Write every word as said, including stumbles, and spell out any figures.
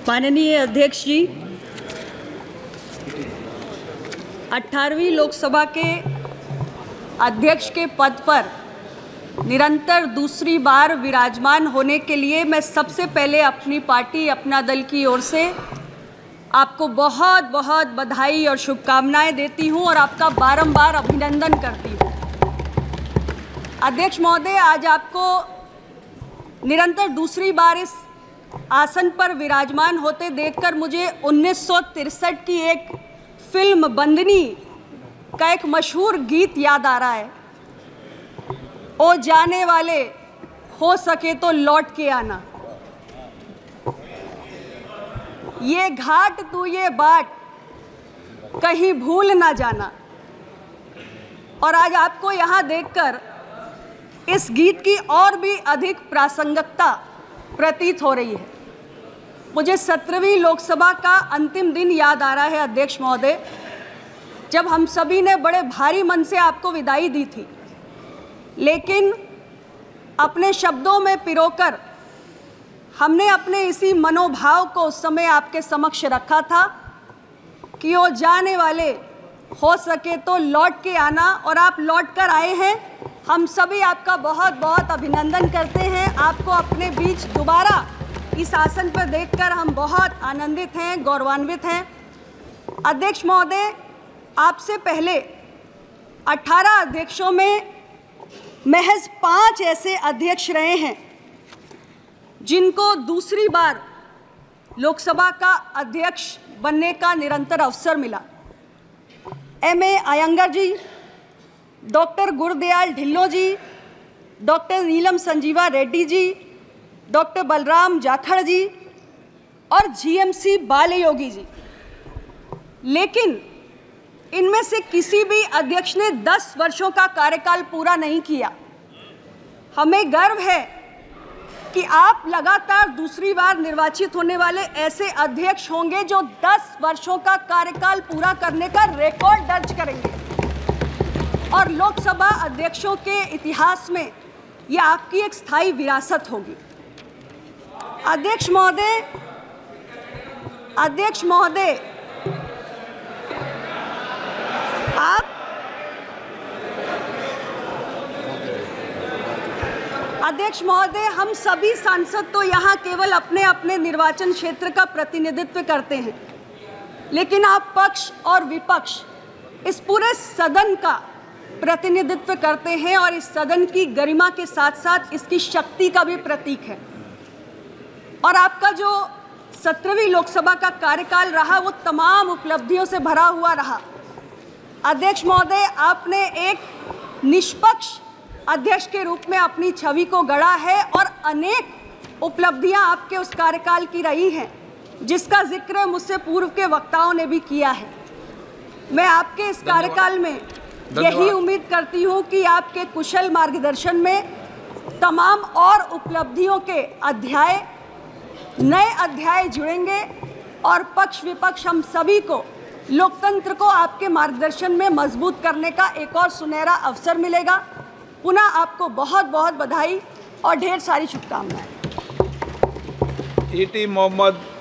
माननीय अध्यक्ष जी, अठारहवीं लोकसभा के अध्यक्ष के पद पर निरंतर दूसरी बार विराजमान होने के लिए मैं सबसे पहले अपनी पार्टी, अपना दल की ओर से आपको बहुत बहुत बधाई और शुभकामनाएं देती हूं और आपका बारंबार अभिनंदन करती हूं। अध्यक्ष महोदय, आज आपको निरंतर दूसरी बार इस आसन पर विराजमान होते देखकर मुझे उन्नीस सौ तिरसठ की एक फिल्म बंदनी का एक मशहूर गीत याद आ रहा है। ओ जाने वाले, हो सके तो लौट के आना, ये घाट तू ये बाट कहीं भूल ना जाना। और आज आपको यहाँ देखकर इस गीत की और भी अधिक प्रासंगिकता प्रतीत हो रही है। मुझे सत्रहवीं लोकसभा का अंतिम दिन याद आ रहा है अध्यक्ष महोदय, जब हम सभी ने बड़े भारी मन से आपको विदाई दी थी, लेकिन अपने शब्दों में पिरोकर हमने अपने इसी मनोभाव को उस समय आपके समक्ष रखा था कि वो जाने वाले, हो सके तो लौट के आना, और आप लौट कर आए हैं। हम सभी आपका बहुत बहुत अभिनंदन करते हैं। आपको अपने बीच दोबारा इस आसन पर देखकर हम बहुत आनंदित हैं, गौरवान्वित हैं। अध्यक्ष महोदय, आपसे पहले अठारह अध्यक्षों में महज पाँच ऐसे अध्यक्ष रहे हैं जिनको दूसरी बार लोकसभा का अध्यक्ष बनने का निरंतर अवसर मिला। M A Iyengar ji, doctor Gurdayal Dhillon ji, doctor Neelam Sanjiva Reddy ji, doctor Balram Jakhar ji और जी एम सी बालयोगी जी। लेकिन इनमें से किसी भी अध्यक्ष ने दस वर्षों का कार्यकाल पूरा नहीं किया। हमें गर्व है कि आप लगातार दूसरी बार निर्वाचित होने वाले ऐसे अध्यक्ष होंगे जो दस वर्षों का कार्यकाल पूरा करने का रिकॉर्ड दर्ज करेंगे, और लोकसभा अध्यक्षों के इतिहास में यह आपकी एक स्थायी विरासत होगी। अध्यक्ष महोदय, अध्यक्ष महोदय, आप अध्यक्ष महोदय, हम सभी सांसद तो यहाँ केवल अपने अपने निर्वाचन क्षेत्र का प्रतिनिधित्व करते हैं, लेकिन आप पक्ष और विपक्ष इस पूरे सदन का प्रतिनिधित्व करते हैं और इस सदन की गरिमा के साथ साथ इसकी शक्ति का भी प्रतीक है। और आपका जो सत्रहवीं लोकसभा का कार्यकाल रहा वो तमाम उपलब्धियों से भरा हुआ रहा। अध्यक्ष महोदय, आपने एक निष्पक्ष अध्यक्ष के रूप में अपनी छवि को गढ़ा है और अनेक उपलब्धियां आपके उस कार्यकाल की रही हैं, जिसका जिक्र मुझसे पूर्व के वक्ताओं ने भी किया है। मैं आपके इस कार्यकाल में यही उम्मीद करती हूं कि आपके कुशल मार्गदर्शन में तमाम और उपलब्धियों के अध्याय, नए अध्याय जुड़ेंगे और पक्ष विपक्ष हम सभी को, लोकतंत्र को आपके मार्गदर्शन में मजबूत करने का एक और सुनहरा अवसर मिलेगा। पुनः आपको बहुत बहुत बधाई और ढेर सारी शुभकामनाएं। E T Mohammad